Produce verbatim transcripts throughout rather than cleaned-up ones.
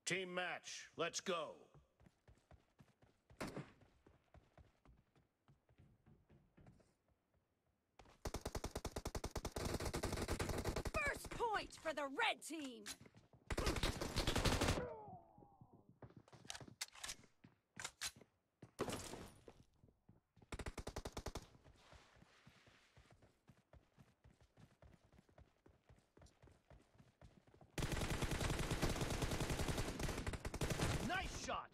Team match, let's go. First point for the red team! Nice shot!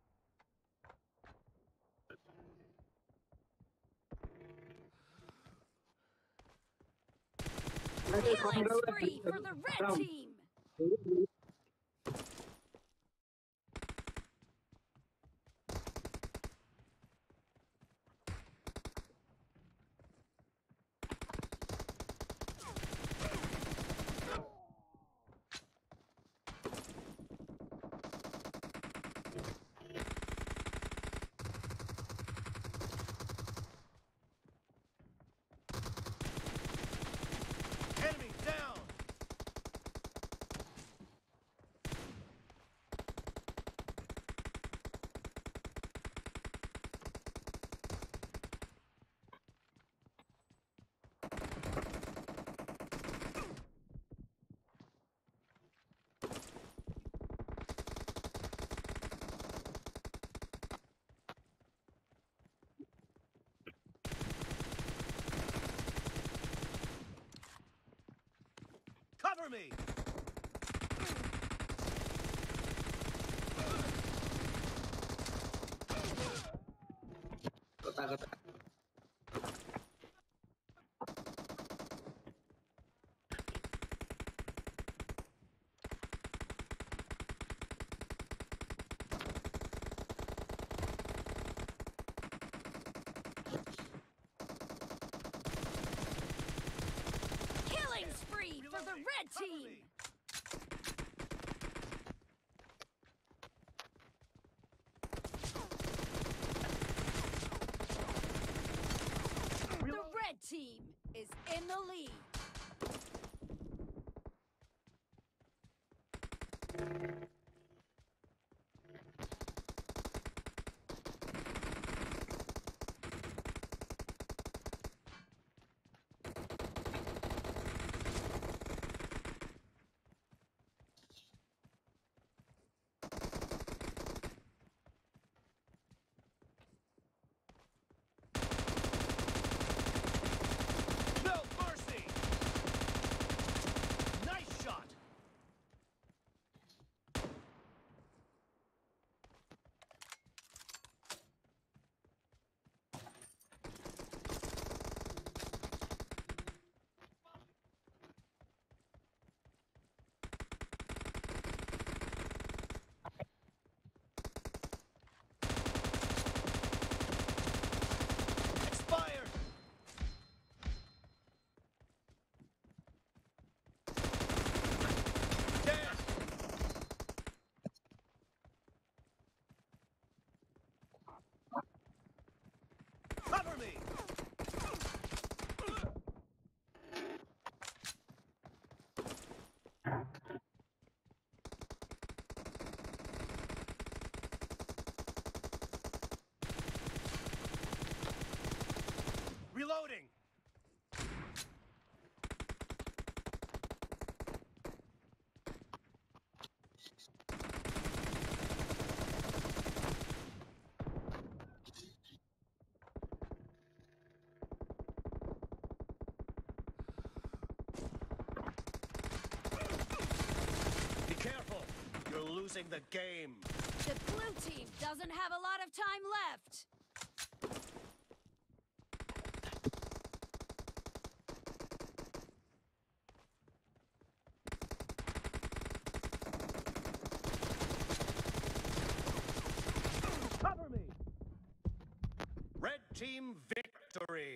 Killing spree for the red team! Enemy down! Cover me! Kotak-kotak. Killing spree for the red Cover team! me! The red team is in the lead. No mercy! Nice shot! Expired! Dead! Cover me! Reloading! Be careful! You're losing the game! The blue team doesn't have a lot of time left. Cover me! Red team victory!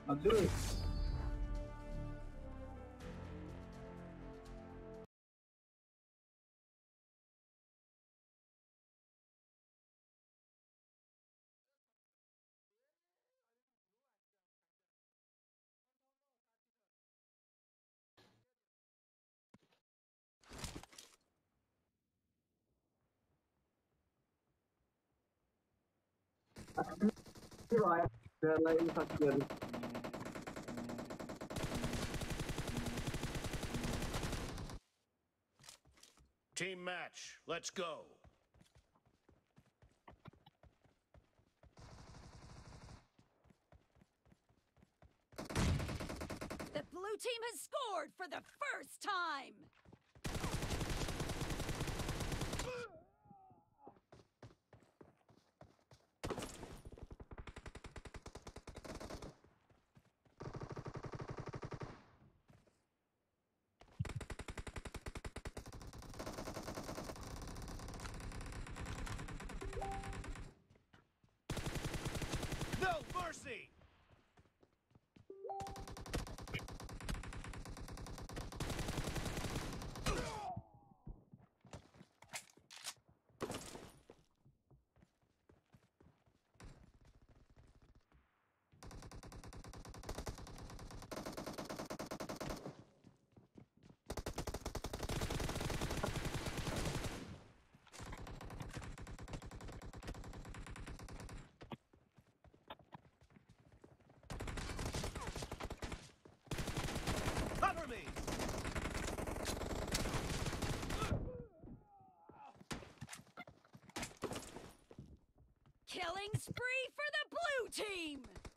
Abdul. Team match. Let's go. The blue team has scored for the first time! No mercy! Cover me! Killing spree for the blue team!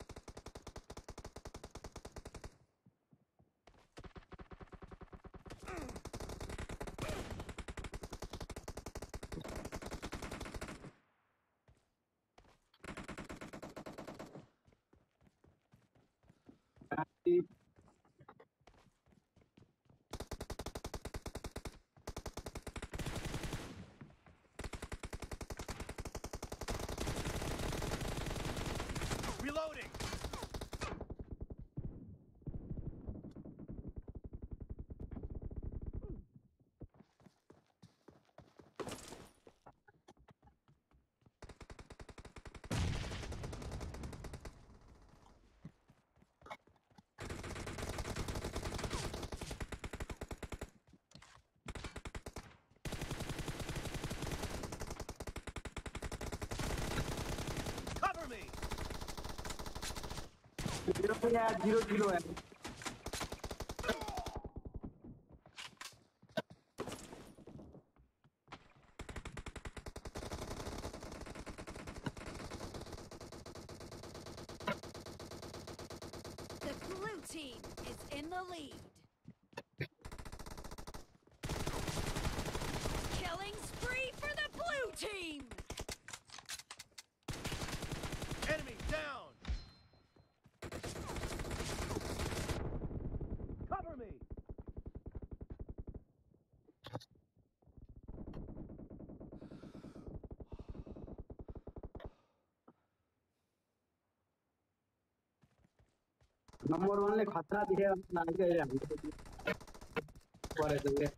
Reloading! Cover me! Zero है, zero zero है. The blue team is in the lead. Killing spree for the blue team! Enemy down! Cover me! Number one ले खतरा दिखे लागे यार. पर है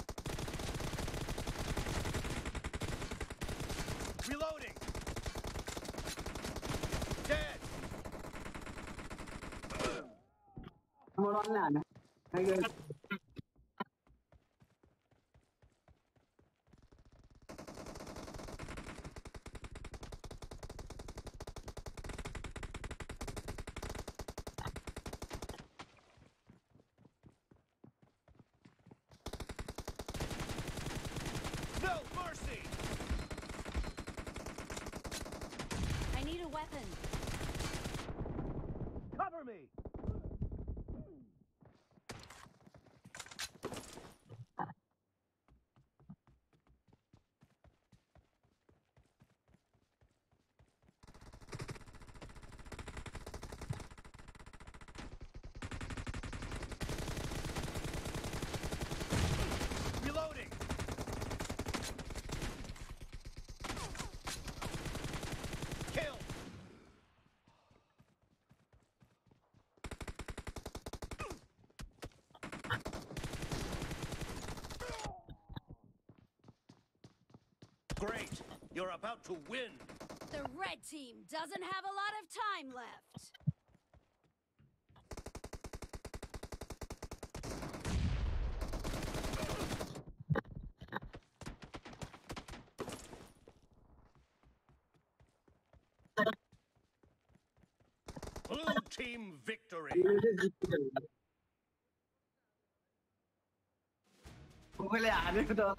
Reloading! Dead! number one ले आना. है No mercy! I need a weapon. Cover me! Reloading! Kill! Great. You're about to win. The red team doesn't have a lot of time left. Blue team victory. ผมก็เลยอ่านด้วยตัว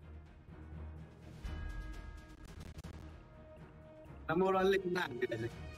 น้ำมันร้อนเล็กหนักเลย